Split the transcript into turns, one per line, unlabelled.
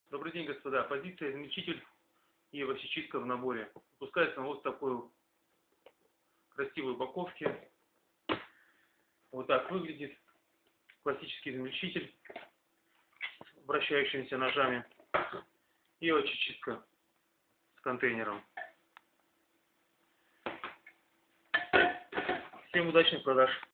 Добрый день, господа. Позиция измельчитель и овощечистка в наборе. Выпускается вот в такой красивой упаковке. Вот так выглядит классический измельчитель с вращающимися ножами и овощечистка с контейнером. Всем удачных продаж!